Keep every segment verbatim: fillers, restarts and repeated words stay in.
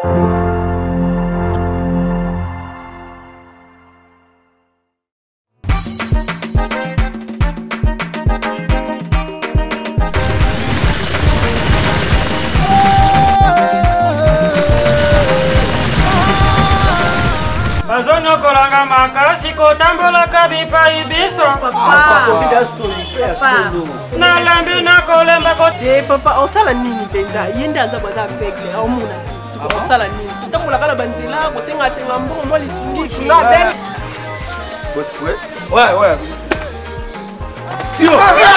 Kolanga makasi kotambola kabipa ibiso papa na lambi na kolemba ko eh papa osala nini penza yenda za baza aveugle omuna siko osala nini tambola kala banzila ko senga senga mbongo mo lisungi na ben ouais ouais yo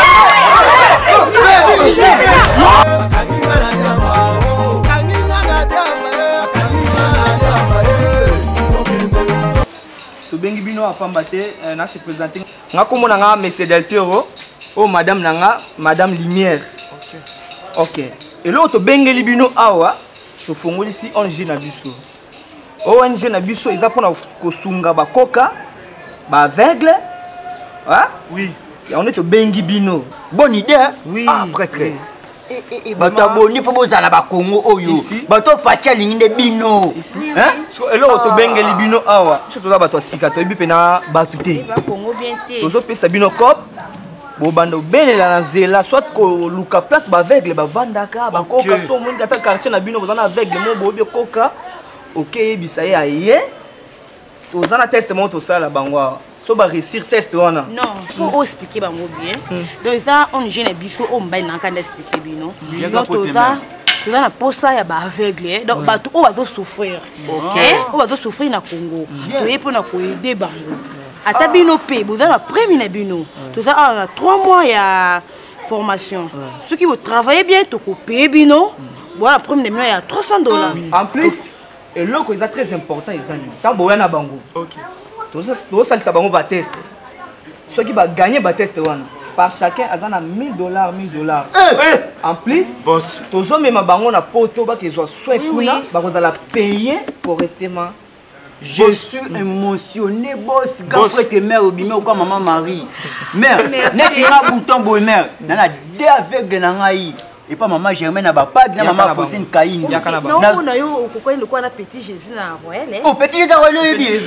Bengi bino apambate na se présenter nga komona nga monsieur Del Piero o madame nanga madame Lumière. OK. OK. Et là to bengeli bino awa to fongoli si O N G na biso. O N G na biso eza pona kosunga ba koka ba aveugle. Hein? Oui. Et on est to bengi bino. Bonne idée hein? Oui. Ah, très très. Bato aboni fo bozala ba Congo oyo bato fatia lingine bino hein so elo to bengeli bino awa so to bato sika to bi pena batu te ba Congo bien te tozo pesa bino cop bo bando belela na zela soit ko luka place ba aveugle ba vandaka ba koka so mo ngata quartier na bino bozana aveugle mo bo bi koka OK bisa ye aye tozana test mo to sala bangwa so ba réussir test wana non faut expliquer bango bien donc ça on gêne biso on mba na kan expliquer bino donc toza toza na posa ya ba aveugle donc bato o bazo souffrir OK o bazo souffrir na Congo to yepo na ko aider bango ata bino pe boza na premier na bino toza a trois mois ya formation ceux qui vont travailler bien to ko payer bino voilà premier na bino ya trois cents dollars en plus et loko est très important ils ont tant boya na bango OK tout ça ça va test ceux qui va gagner ba test wana par chacun azana mille dollars mille dollars en plus boss tozo mema bango na poto ba qu'ils soient soit kuna ba kozala payer correctement. Je suis émotionné boss quand prête mère au bimé ou comme maman Marie mère net ira bouton boy mère na deux avec na ngai et pas maman Germaine na ba pas na maman Fosine Kaini non na yo kokoi le quoi na petit Jésus na Royal oh petit Jésus Royal ebi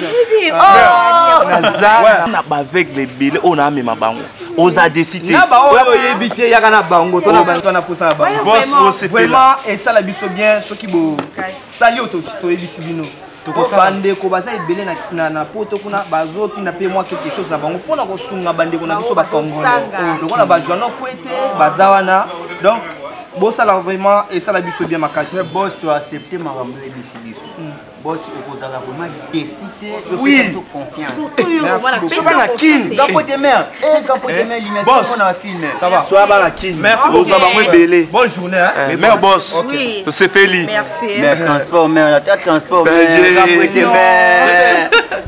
oh naza na ba avec les billes on a même bango on a décidé na ba o yebité yaka na bango to na bango na posa na bango boss c'était vraiment et ça la biso bien ceux qui bo sali auto to yebisi bino to ko bande ko baza ebele na na poto kuna bazoti na pe moi quelque chose na bango pona ko sunga bande ko na biso ba Congo donc on a ba journal kwete bazawana donc boss là vraiment et ça la biso bien makasi boss tu accepter ma rambe d'ici biso boss okozala vraiment décider oui confiance surtout yo voilà pesa na kin quand pote mère et quand pote mère limite on a film ça va soit ba la kin merci boss bango ebele bonne journée hein mère boss to se feli merci mère transport mère la transport mère quand pote mère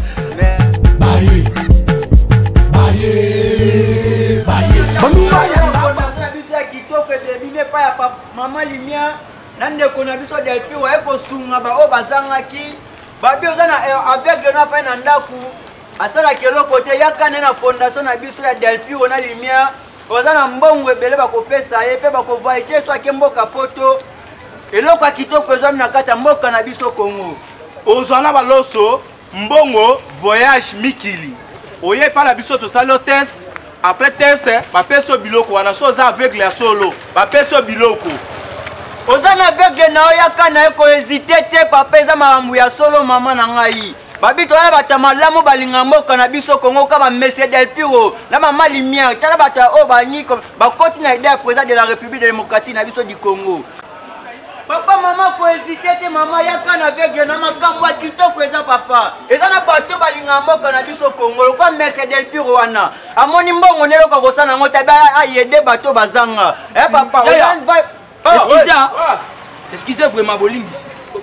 baye baye baye maman Lumière nande kona biso Del Piero wa eko sunga ba o bazangaki ba bi ozana avec le na fa na ndaku asala kelo côté yakane na fondation na biso ya Del Piero na Lumière ozana mbongo ebele ba ko pesa ye pe ba ko voyager so akemboka poto eloko akitoko ezami na kata mboka na biso Congo ozana baloso mbongo voyage mikili oye pa la biso to salo test. Après test, ba peso biloko wana so za aveugle ya solo, ba peso biloko. Ozana aveugle na oyaka na eko hésiter te papa eza makambo ya solo mama na ngai. Babi to wana batamalamu balinga mboka na biso Congo ka ba Monsieur Del Piero na mama Lumière tala bata o bani ko ba koti na idée président de la République démocratique na biso du Congo. Papa maman ko hésiter te mama yaka na aveugle na makambo ya kitoko eza papa. Eza na bato balinga mboka na biso Congo ko Monsieur Del Piero wana. Amoni mbongo nelo ko kosana ngota ba ayede bato bazanga. Eh papa on va excusez excusez vraiment bolimbisi.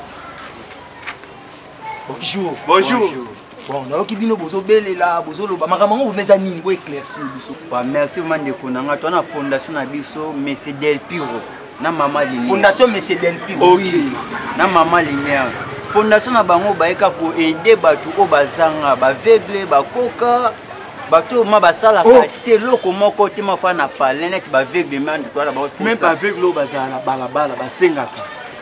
Bonjour bonjour bon na okibino bozo belela bozo loba makambo ngo meza nini bo éclaircir biso ba merci vraiment de konanga to na fondation na biso Monsieur Del Piero na mama Lumière fondation Monsieur Del Piero OK na mama Lumière fondation na bango baeka ko aider bato o bazanga ba aveugle ba koka bato ma basala ka te loko moko te ma fa na palais net ba aveugle man to la ba même pas aveugle o bazala bala bala basengaka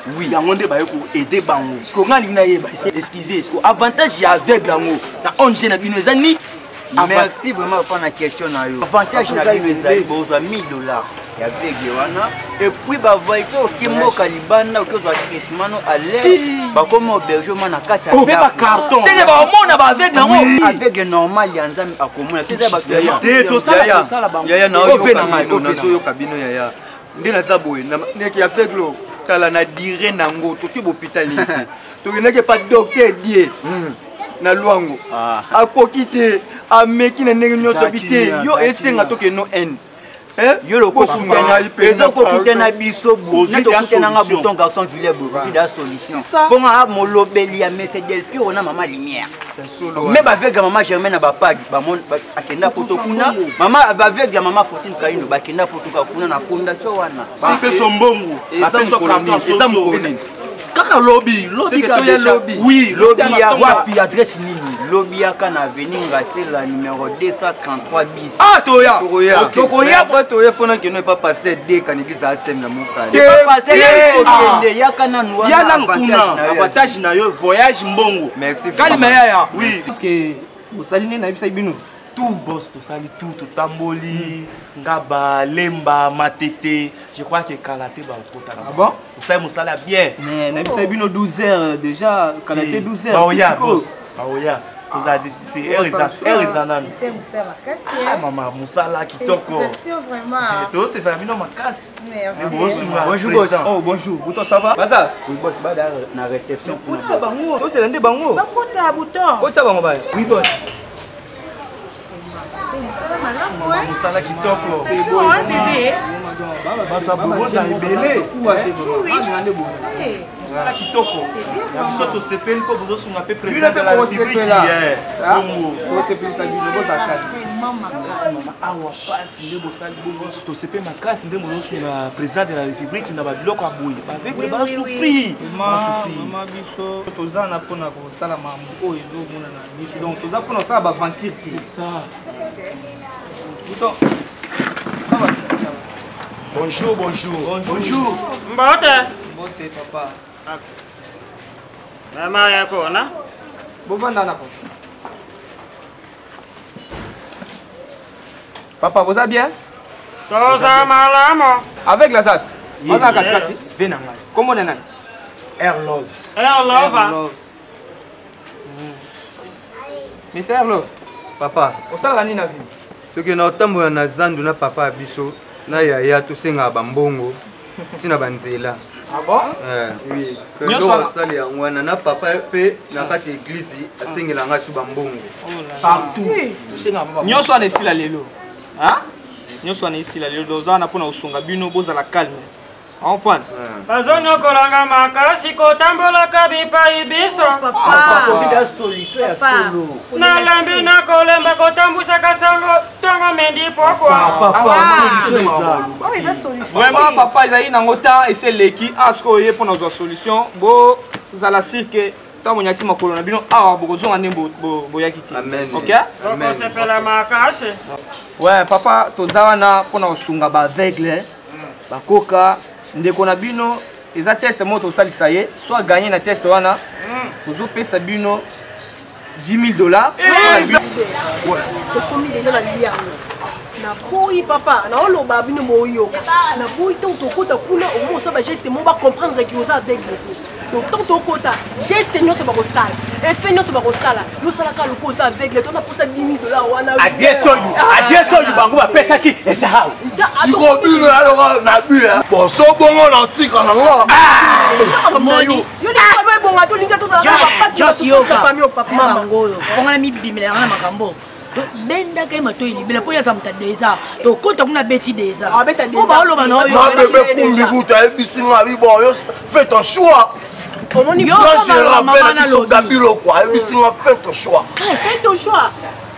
Oui, yango nde baye ko aider bango. Parce que ngali na yeba, excusez, parce que avantage ya aveugle yango na O N G na bino ezani. Merci vraiment pour la question na yo. Avantage na bino ezali bozwa mille dollars ya aveugle wana et puis ba voiture okimoka libanda okozwa traitement à l'aise ba comme auberge mana kati ya. Pe ba carton. C'est ba mona ba aveugle nango. Aveugle normal ya nzambe akomona. C'est ba te to sala sala bango. Yaya na yo pe na ngai opeso yo kabino yaya. Nde na zabwe na neki aveugle kala na dire nango to ti hôpital ni. To neke pas docteur die. Na luango. Akokite ameki na ndenge nyonso bite yo esenga toke no en. Eh yo le kosunga ezo kokite na biso bu na tokite na nga bouton garçon Villet bu da solution. Pour nga molobeli ya Monsieur Del Piro na mama lumière. Mais ba avec maman Germaine na ba pag ba mon akenda poto kuna mama ba avec maman Fosine Kaino ba kenda poto kuna na kunda so wana. Ba peso mbongo, ba peso carton, eza mokoni. Kaka lobby, lobby to ya lobby. Oui, lobby ya wapi adresse nini? Lobby ya kana avenue Ngasela numéro deux cent trente-trois bis. Ah toya. Toya. Toya pas toya fona que ne pas passer de kaniki za sem na mukali. Pas passer ya kana noa. Ya na kuna avantage na yo voyage mbongo. Merci. Kalima ya. Oui. Parce que osaline na ibisa bino. Tout boss, tout sali, tout, tout tamboli, ngaba, lemba, matete. Je crois que karaté va au kota. Ah bon? Vous savez, ça bien. Mais na ibisa bino douze heures déjà, karaté douze heures. Baoya, boss. Baoya. Vous avez décidé. Elle est en âme. C'est Moussa Makassi. Ah, maman, Moussa là qui toque. Félicitations vraiment. Toi, c'est famille, non, ma casse. Merci. Bonjour, boss. Oh, bonjour. Bouton, ça va? Baza? Oui, boss, ba na réception. Bouton, ça va? Toi, c'est l'un des bangos. Ba kota bouton. Bouton, ça va, mon bail? Oui, boss. Moussa là qui toque. C'est bon, hein, bébé? Bato abobo za ebele. Oui. Moussa kitoko. Biso to sepeli po bozo sunga pe président de la République hier. Bongo. To sepeli sa bino boza kali. Mama awa pasi nde bosali bongo to sepeli makasi nde bozo sunga président de la République na ba biloko aboyi. Ba avec ba souffrir. Ba souffrir. Mama biso toza na pona ko sala mambo oyo ezomona na biso. Donc toza pona sala ba ventir. C'est ça. Bouton. Bonjour, bonjour. Bonjour. Mbote. Mbote papa. Mama yako na? Bovanda na papa. Papa, vous allez bien? Toza malamo. Avec la salle. On a quatre quatre. Venanga. Comment on est? Air Love. Air Love. Monsieur Air Love. Papa. On s'en va ni na vie. Toke na otambola na zandu na papa abiso na yaya tosenga bambongo tina banzela. Ah bon? Eh oui. Nyoso sali ya ngwana na papa pe na kati église asengela nga su bambongo. Partout. Tosenga bambongo. Nyoso ana esila lelo. Hein? Nyoso ana esila lelo doza na pona usunga bino boza la calme. On point. Bazonyo kolanga makasi kotambola kabipa ibiso. Papa. Covid solution ya solo. Na lambi na kolemba kotambusa kasango tongo mendi pokwa. Papa, solution Oh, il a solution. Vraiment papa ils nango ta essayer leki asko ye pona zo solution bo zala sirke ta monyati makolo na bino awa bokozonga nembo boyaki ti. Amen. OK? Amen. Sepela makasi. Ouais, papa tozawa na pona usunga ba aveugle. Ba koka ndeko na bino eza test moto salisa ye soit gagner na test wana tozo pesa bino dix mille dollars. Ouais. Tokomi lelo na lia. Na boyi papa, na oloba bino moyo. Na boyi tant tokota kuna au moins ça va geste mo ba comprendre que oza avec beaucoup. Donc tant tokota geste nyo se ba ko sala. Et fait nyo se ba ko sala. Yo sala ka loko oza avec le tona posa dix mille dollars wana. Adieso yu, adieso yu bango ba pesa ki ezao. Isa Siko bino alors na bu hein. Bon so bongo na tika na nga. Ah! Moyo. Yo ni ba bonga to linga to na ba pasi yo ka famille papa mama ngoyo. Bonga na mibimela na makambo. To benda kai mato ili bila po ya samta deza. To kota kuna beti deza. Ah beta deza. Ko ba lo ba no yo. Na bébé kumbi buta ebisi nga bi bon yo fais ton choix. Comment ni yo Quand je ma rappelle mama na biso lo. gabilo quoi ebisi nga fais ton choix. Fais ton choix.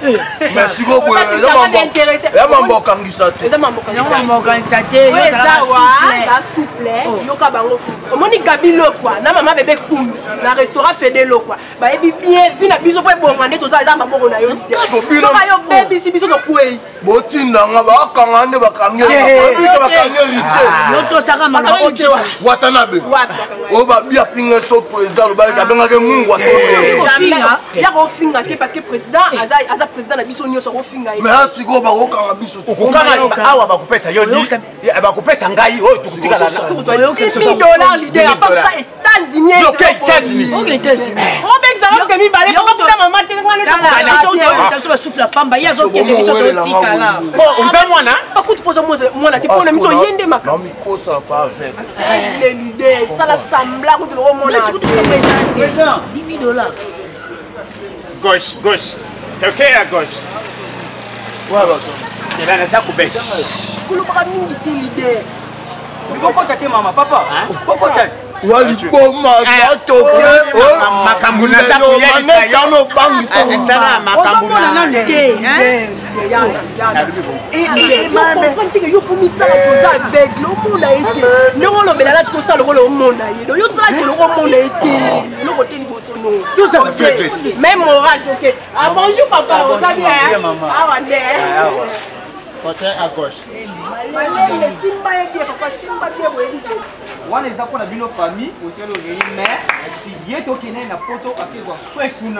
Mais si vous voulez, il y a un bon candidat. Il y a un bon candidat. Il y a un candidat. Oui, ça va, souple. Il y a un bon on dit Gabilo quoi, na maman bébé koum, na restaurant Fédélo quoi. Bah et bien, vu na biso pour bon manger tout ça, ça maman on a eu. So ba yo baby si biso ko kuei. Botinda nga ba kangane ba kangela. Ba ba kangela liche. Yoto saka mala oje. Watanabe. O ba bia finga so président lo ba ka benga ke mungu wato. Ya ko finga ke parce que président aza aza président na biso nyoso ko finga. Mais asiko ba ko kanga biso. Okukanga awa ba kupesa yo ni. Ba kupesa ngai o tukutika la. dix mille dollars l'idée à part ça États-Unis. OK, États-Unis. OK, États-Unis. On ben ça va que mi balé pas comme maman te ngana ta. Ça se souffle la pamba, ya zo kende biso to tika là. Bon, on va moi na. Pas coup de pose moi moi na te pour le mito yende maka. Non mi ko ça pas avec. L'idée, ça la sembla que le monde là. Tu te présenter dix mille dollars. Gauche, gauche. Quelqu'un à gauche. Ouais, bah. C'est là ça couper. Kulo pas mingi l'idée. Pourquoi t'as maman, papa? Pourquoi t'as? Wali boma bato ke o makambu na ta kuya ni sa yo no bangi sa estana makambu na ndé hein ya ya et et maman quand tu yo fumi ça poza avec le monde a été non lo belala tu ça le monde a été yo ça le monde a été le côté ni boso no yo ça fait même moral OK ah bonjour papa on va bien ah ouais côté à gauche malé simba yake papa simba bien wewe wana eza mpona bino famille osali orei mais ye tokende na poto akezwa soin kuna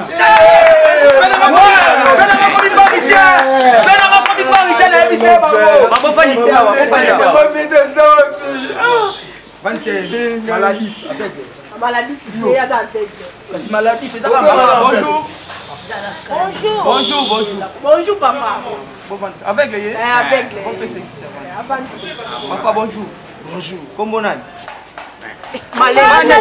bonjour bonjour bonjour bonjour bonjour papa avec les avec les papa bonjour bonjour comment on a Malé, avec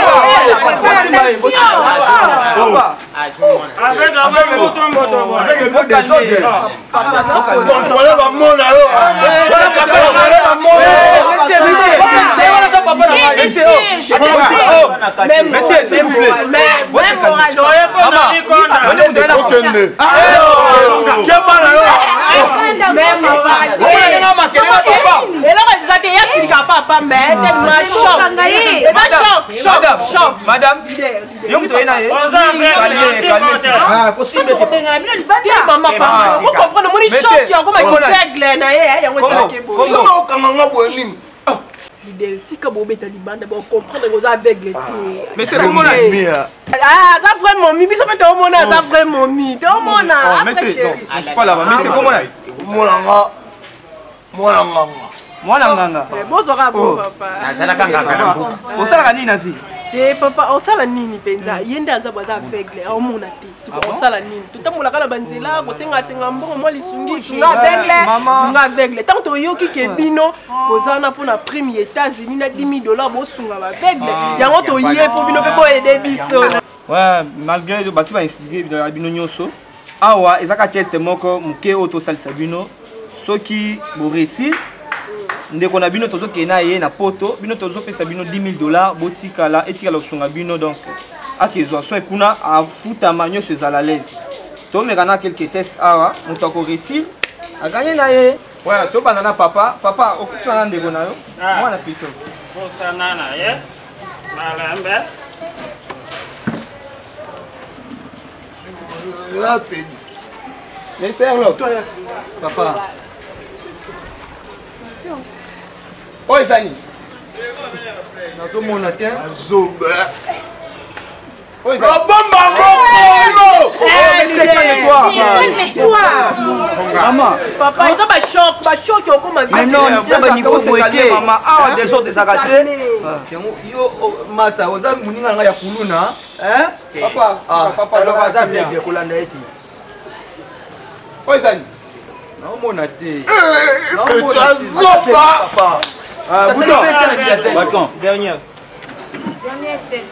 avec le bouton bouton avec le mot des autres papa contrôler la monde là voilà papa contrôler la monde c'est voilà ça papa na même monsieur s'il vous plaît même moral doye pas na konde okende même moral on a marqué papa et là ça te ya sika papa mais c'est choc choc choc choc madame yo mto ina ye ah possible que benga mina libanda mama papa vous comprenez mon choc ya comme qui règle na ye ya ngwe ke bo comment okanga boni l'idée si ka bo beta libanda bon comprendre que vous aveugle mais c'est comment là ah ça vraiment mi biso peut au mona ça vraiment mi to mona mais c'est non c'est pas là mais c'est comment là molanga molanga mwana nganga bozora bo papa nasala kanga kana mbuka osala nini na vie te papa osala nini penza yende aza baza aveugle omona te siko osala nini totambola kala banzela kosenga senga mbongo mwa lisungi sunga aveugle sunga aveugle tant to yoki ke bino bozana pona prime États-Unis na dix mille dollars bosunga ba aveugle yango to yé po bino pe bo aider biso ouais malgré basi ba expliquer bino nyonso awa ezaka test moko muke auto salisa bino soki bo réussir ndeko na bino tozo kena ye na poto bino tozo pesa bino dix mille dollars botikala etikala osunga bino donc akezwa soin kuna afuta manyo se à l'aise to mekana quelques tests awa muto ko réussir a gagné na ye ouais to banana papa papa okutana ndeko na yo mwana pito bon ça nana ye malembe rapide mais c'est là papa oh Isani nazomona te azobe oh Isani bomba bomba maman papa ça va choc va choc au comme mais non ça va niveau souhaité maman ah des autres des agatés yo masa oza muninga nga ya kuluna hein papa papa papa za vieille kolanda eti oh Isani naomona te azoba papa ah bouton attends dernière dernier test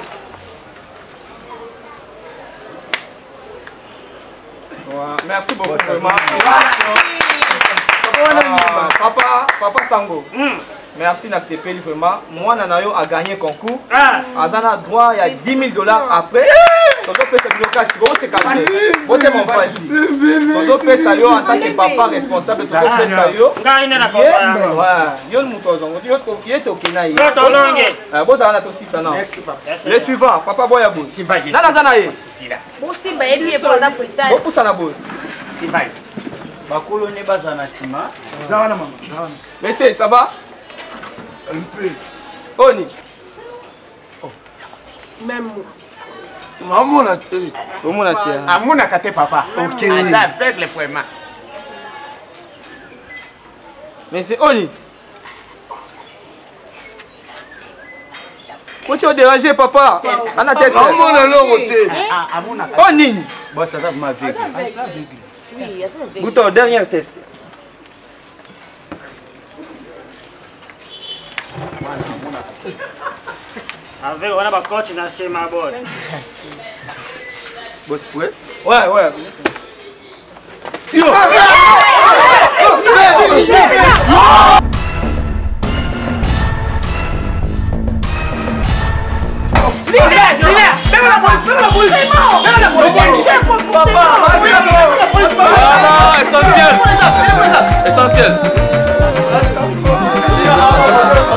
merci beaucoup vraiment papa papa Sango merci na sepeli vraiment mwana na yo a gagné concours azana droit ya dix mille dollars après tozopesa bino kasi boseka te botema mpasi tozopesa yo en tant que papa responsable tozopesa yo ngai nde na papa yo moto ozongo ye tokena ye tolonge bozala na tosisa na le suivant papa boya boye nana aza na ye bosimba yebi ye mpona pretane bopusana boye bakolo ne baza na nsima eza wana mama monsieur ça va un peu oni même namona te omona te amonaka te papa ok aza aveugle vraiment monsieur oni koti odéranger papa ana te namona eloko te o nini bosa aza vraiment aveugle buto dernier test avec wana bacoach na nsima boy Boss ouais ouais ouais yo essentiel essentiel